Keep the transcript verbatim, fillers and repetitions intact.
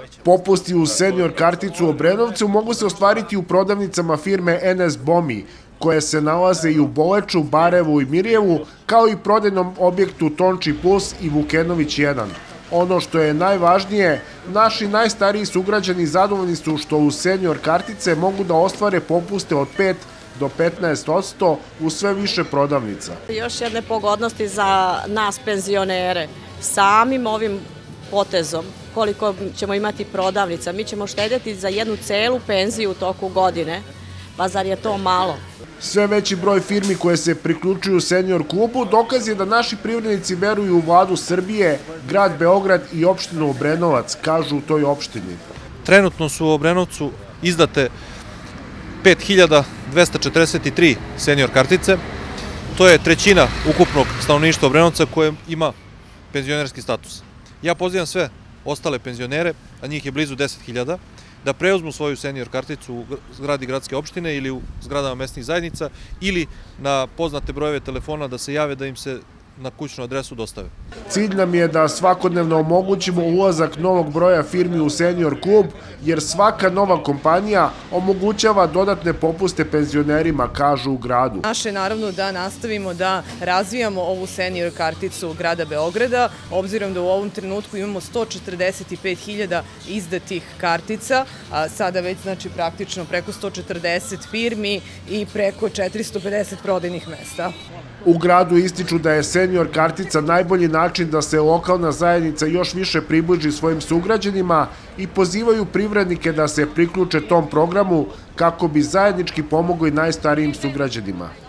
Popusti uz senior karticu u Obrenovcu mogu se ostvariti u prodavnicama firme en es Bomi, koje se nalaze i u Boleču, Barajevu i Mirjevu, kao i prodajnom objektu Tonči Plus i Vukenović jedan. Ono što je najvažnije, naši najstariji sugrađani zadovoljni su što uz senior kartice mogu da ostvare popuste od pet do petnaest posto u sve više prodavnica. Još jedne pogodnosti za nas penzionere. Samim ovim potezom, koliko ćemo imati prodavnica, mi ćemo štedjeti za jednu celu penziju u toku godine. Pa zar je to malo? Sve veći broj firmi koje se priključuju senior klubu dokaz je da naši privrednici veruju u vladu Srbije, grad Beograd i opštinu Obrenovac, kažu u toj opštini. Trenutno su u Obrenovcu izdate pet hiljada dvesta četrdeset tri senior kartice. To je trećina ukupnog stanovništva Obrenovca koje ima penzionerski status. Ja pozivam sve ostale penzionere, a njih je blizu deset hiljada, da preuzmu svoju senior karticu u zgradi gradske opštine ili u zgradama mesnih zajednica ili na poznate brojeve telefona da se jave da im se na kućnu adresu dostave. Cilj nam je da svakodnevno omogućimo ulazak novog broja firmi u senior klub, jer svaka nova kompanija omogućava dodatne popuste penzionerima, kažu u gradu. Naše je naravno da nastavimo da razvijamo ovu senior karticu grada Beograda, obzirom da u ovom trenutku imamo sto četrdeset pet hiljada izdatih kartica, a sada već znači praktično preko sto četrdeset firmi i preko četiristo pedeset prodajnih mesta. U gradu ističu da je senior kartica najbolji način da se lokalna zajednica još više približi svojim sugrađanima i pozivaju privrednike da se priključe tom programu kako bi zajednički pomogli najstarijim sugrađanima.